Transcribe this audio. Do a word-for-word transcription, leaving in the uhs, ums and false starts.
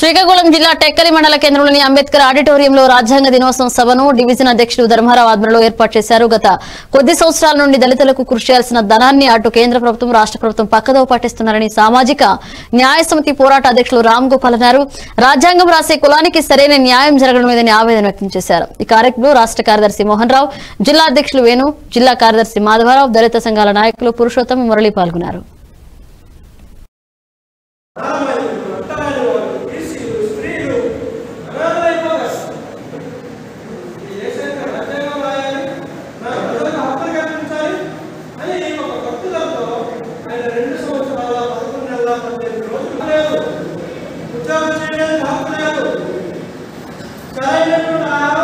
శ్రీకాకుళం జిల్లా టెక్కలి మండల కేంద్రంలోని అంబేద్కర్ ఆడిటోరియంలో రాజ్యాంగ దినోత్సవం సభను డివిజన్ అధ్యక్షుడు ధర్మారావు ఆధ్వర్యంలో ఏర్పాటు చేశారు. గత కొద్ది సంవత్సరాల నుండి దళితులకు కృషి చేయాల్సిన ధనాన్ని అటు కేంద్ర ప్రభుత్వం రాష్ట్ర ప్రభుత్వం పక్కదోవ పట్టిస్తున్నారని సామాజిక న్యాయ సమితి పోరాట అధ్యక్షులు రామ్ గోపాల్ అన్నారు. రాజ్యాంగం రాసే కులానికి సరైన న్యాయం జరగడం లేదని ఆవేదన వ్యక్తం చేశారు. ఈ కార్యక్రమంలో రాష్ట్ర కార్యదర్శి మోహన్ రావు, జిల్లా అధ్యక్షులు వేణు, జిల్లా కార్యదర్శి మాధవరావు, దళిత సంఘాల నాయకులు పురుషోత్తం, మురళి పాల్గొన్నారు. ఉద్యోగం చేయడానికి హక్కు లేదు.